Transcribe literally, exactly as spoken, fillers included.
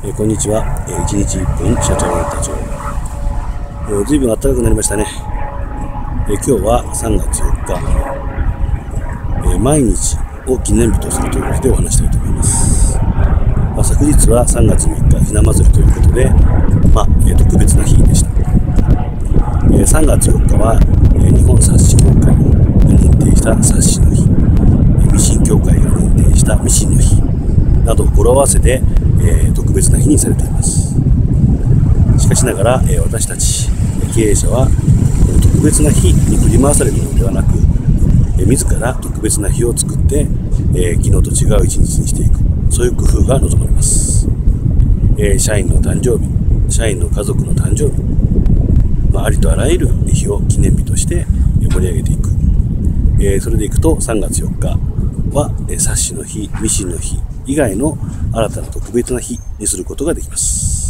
えー、こんにちは。えー、いちにちいっぷん社長の手帳。えー、ずいぶん暖かくなりましたね。えー、今日はさんがつよっか、えー、毎日を記念日とするということでお話したいと思います。まあ、昨日はさんがつみっかひな祭りということで、まあえー、特別な日でした。えー、さんがつよっかは、えー、日本冊子協会が認定した冊子の日、えー、ミシン協会が認定したミシンの日など語呂合わせで、えー、特別な日にされています。しかしながら、えー、私たち経営者は特別な日に振り回されるのではなく、えー、自ら特別な日を作って、えー、昨日と違う一日にしていく、そういう工夫が望まれます。えー、社員の誕生日、社員の家族の誕生日、まあ、ありとあらゆる日を記念日として盛り上げていく。えー、それでいくとさんがつよっかは、えー、冊子の日、ミシンの日以外の新たな特別な日にすることができます。